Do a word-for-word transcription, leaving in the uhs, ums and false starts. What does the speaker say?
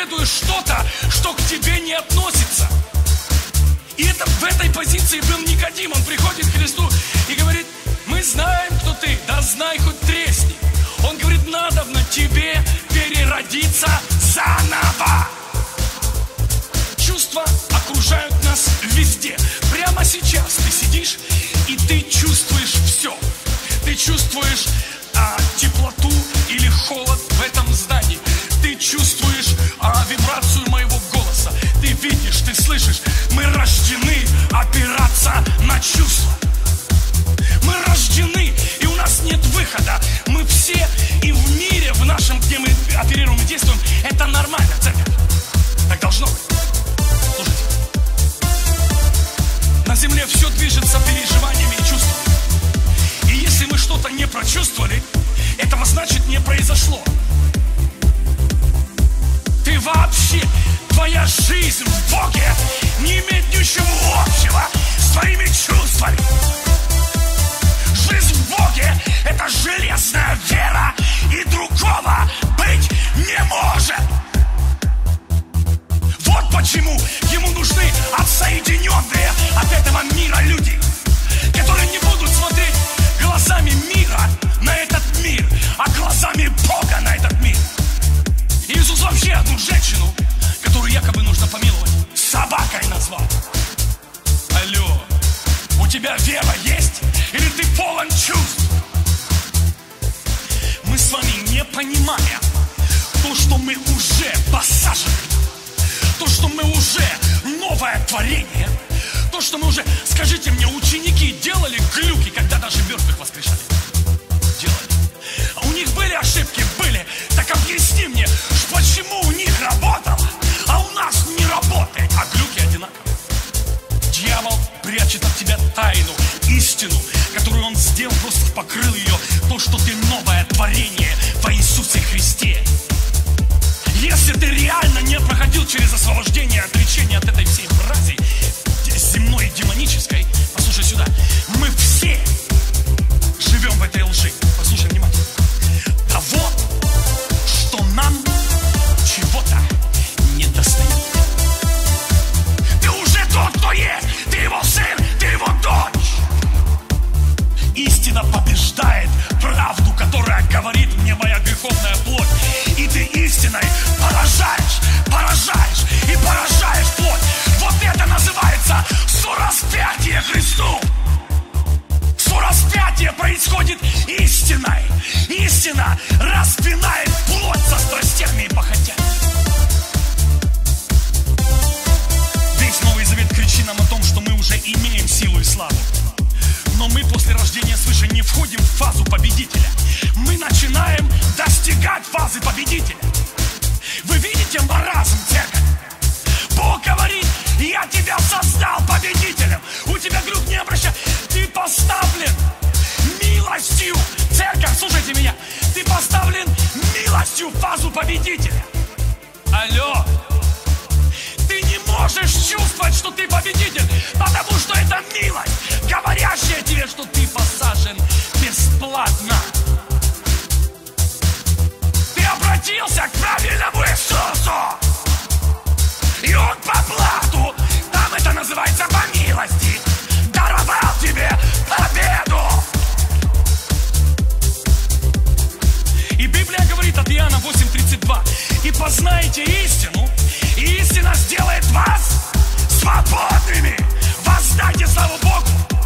проповедуешь что-то, что к тебе не относится. И это, в этой позиции был Никодим. Он приходит к Христу и говорит: мы знаем, кто ты, да знай хоть тресни. Он говорит: надобно тебе переродиться заново. Чувства окружают нас везде. Прямо сейчас ты сидишь, и ты чувствуешь все. Ты чувствуешь а, теплоту или холод в этом здании. Ты чувствуешь а, вибрацию моего голоса. Ты видишь, ты слышишь. Мы рождены опираться на чувства. Мы рождены, и у нас нет выхода. Мы все и в мире, в нашем, где мы оперируем и действуем, это нормально, церковь. Так должно быть. Слушайте. На земле все движется переживаниями и чувствами. И если мы что-то не прочувствовали, этого значит не произошло. Ты вообще, твоя жизнь в Боге не имеет ничего общего с твоими чувствами. Жизнь в Боге – это железная вера, и другого быть не может. Вот почему ему нужны отсоединенные от этого мира люди, которые не будут смотреть глазами мира на этот мир, а глазами Бога на этот мир. Иисус вообще одну женщину, которую якобы нужно помиловать, собакой назвал. Алло, у тебя вера есть? Или ты полон чувств? Мы с вами не понимаем то, что мы уже посажены, то, что мы уже новое творение, то, что мы уже... Скажите мне, ученики делали глюки, когда даже мертвых воскрешали? Делали. У них были ошибки? Были. Так объясни мне, почему у них работало, а у нас не работает, а глюки одинаковые. Дьявол прячет от тебя тайну, истину, которую он сделал, просто покрыл ее, то, что ты новое творение во Иисусе Христе. Если ты реально не проходил через освобождение, отречение от этой всей мрази земной и демонической, послушай сюда, мы все живем в этой лжи. Послушай внимательно. Того, что нам чего-то не достает. Ты уже тот, кто есть. Ты его сын, ты его дочь. Истина побеждает правду, которая говорит мне моя греховная плоть. И ты истиной поражаешь, поражаешь и поражаешь плоть. Вот это называется сораспятие Христу. Сораспятие происходит истиной. Истина распинает плоть со страстями и похотями. Весь Новый Завет кричит нам о том, что мы уже имеем силу и славу. Но мы после рождения свыше не входим в фазу победителя. Мы начинаем достигать фазы победителя. Вы видите маразм, церковь? Бог говорит: я тебя создал победителем. У тебя грудь не обращай. Ты поставлен милостью. Церковь, слушайте меня. Ты поставлен милостью в фазу победителя. Алло. Ты не можешь чувствовать, что ты победитель, потому что это милость, говорящая тебе, что ты посажен бесплатно. Ты обратился к правильному Иисусу, и Он по блату, там это называется по милости, даровал тебе победу. И Библия говорит от Иоанна восемь тридцать два: и познаете истину, и истина сделает вас свободными. Воздайте славу Богу.